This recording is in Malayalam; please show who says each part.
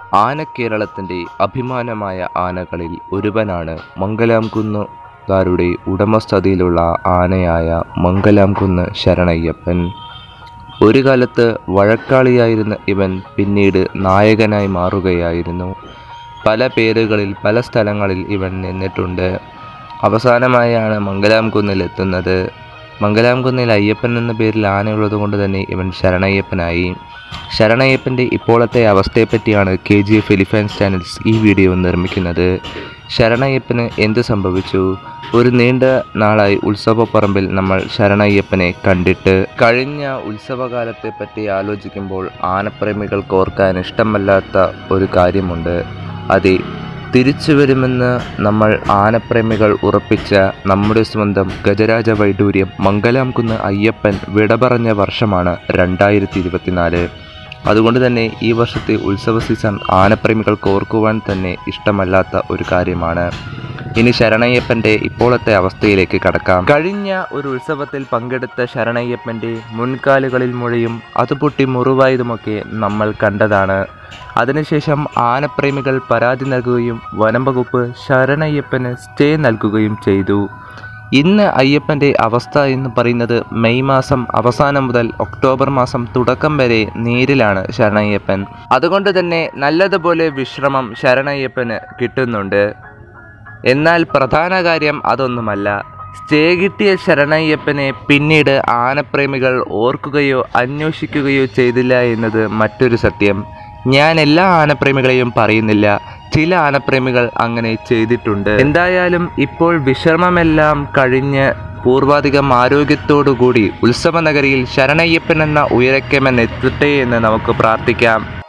Speaker 1: ആനക്കേരളത്തിൻ്റെ അഭിമാനമായ ആനകളിൽ ഒരുവനാണ് മംഗലാംകുന്നുകാരുടെ ഉടമസ്ഥതയിലുള്ള ആനയായ മംഗലാംകുന്ന് ശരണയ്യപ്പൻ. ഒരു കാലത്ത് വഴക്കാളിയായിരുന്ന ഇവൻ പിന്നീട് നായകനായി മാറുകയായിരുന്നു. പല പേരുകളിൽ പല സ്ഥലങ്ങളിൽ ഇവൻ നിന്നിട്ടുണ്ട്. അവസാനമായാണ് മംഗലാംകുന്നിലെത്തുന്നത്. മംഗലാംകുന്നിൽ അയ്യപ്പൻ എന്ന പേരിൽ ആനയുള്ളത് കൊണ്ട് തന്നെ ഇവൻ ശരണയ്യപ്പനായി. ശരണയ്യപ്പൻ്റെ ഇപ്പോഴത്തെ അവസ്ഥയെപ്പറ്റിയാണ് KGF എലിഫൻസ് ചാനൽസ് ഈ വീഡിയോ നിർമ്മിക്കുന്നത്. ശരണയ്യപ്പന് എന്ത് സംഭവിച്ചു? ഒരു നീണ്ട നാളായി ഉത്സവപ്പറമ്പിൽ നമ്മൾ ശരണയ്യപ്പനെ കണ്ടിട്ട്. കഴിഞ്ഞ ഉത്സവകാലത്തെ പറ്റി ആലോചിക്കുമ്പോൾ ആനപ്രേമികൾക്ക് ഓർക്കാൻ ഇഷ്ടമല്ലാത്ത ഒരു കാര്യമുണ്ട്. അതെ, തിരിച്ചു വരുമെന്ന് നമ്മൾ ആനപ്രേമികൾ ഉറപ്പിച്ച നമ്മുടെ സ്വന്തം ഗജരാജ വൈഡൂര്യം മംഗലാംകുന്ന് അയ്യപ്പൻ വിട പറഞ്ഞ വർഷമാണ് 2024. അതുകൊണ്ട് തന്നെ ഈ വർഷത്തെ ഉത്സവ സീസൺ ആനപ്രേമികൾക്ക് ഓർക്കുവാൻ തന്നെ ഇഷ്ടമല്ലാത്ത ഒരു കാര്യമാണ്. ഇനി ശരണയ്യപ്പൻ്റെ ഇപ്പോഴത്തെ അവസ്ഥയിലേക്ക് കടക്കാം. കഴിഞ്ഞ ഒരു ഉത്സവത്തിൽ പങ്കെടുത്ത ശരണയ്യപ്പൻ്റെ മുൻകാലുകളിൽ മുഴയും അതുപൊട്ടി മുറിവായതുമൊക്കെ നമ്മൾ കണ്ടതാണ്. അതിനുശേഷം ആനപ്രേമികൾ പരാതി നൽകുകയും വനം വകുപ്പ് ശരണയ്യപ്പന് സ്റ്റേ നൽകുകയും ചെയ്തു. ഇന്ന് അയ്യപ്പൻ്റെ അവസ്ഥ എന്ന് പറയുന്നത് മെയ് മാസം അവസാനം മുതൽ ഒക്ടോബർ മാസം തുടക്കം വരെ നീരിലാണ് ശരണയ്യപ്പൻ. അതുകൊണ്ട് തന്നെ നല്ലതുപോലെ വിശ്രമം ശരണയ്യപ്പന് കിട്ടുന്നുണ്ട്. എന്നാൽ പ്രധാന കാര്യം അതൊന്നുമല്ല. സ്റ്റേ കിട്ടിയ ശരണയ്യപ്പനെ പിന്നീട് ആനപ്രേമികൾ ഓർക്കുകയോ അന്വേഷിക്കുകയോ ചെയ്തില്ല എന്നത് മറ്റൊരു സത്യം. ഞാൻ എല്ലാ ആനപ്രേമികളെയും പറയുന്നില്ല, ചില ആനപ്രേമികൾ അങ്ങനെ ചെയ്തിട്ടുണ്ട്. എന്തായാലും ഇപ്പോൾ വിശ്രമമെല്ലാം കഴിഞ്ഞ് പൂർവാധികം ആരോഗ്യത്തോടുകൂടി ഉത്സവ നഗരിയിൽ ശരണയ്യപ്പൻ എന്ന ഉയരക്കമൻ എത്തട്ടെ എന്ന് നമുക്ക് പ്രാർത്ഥിക്കാം.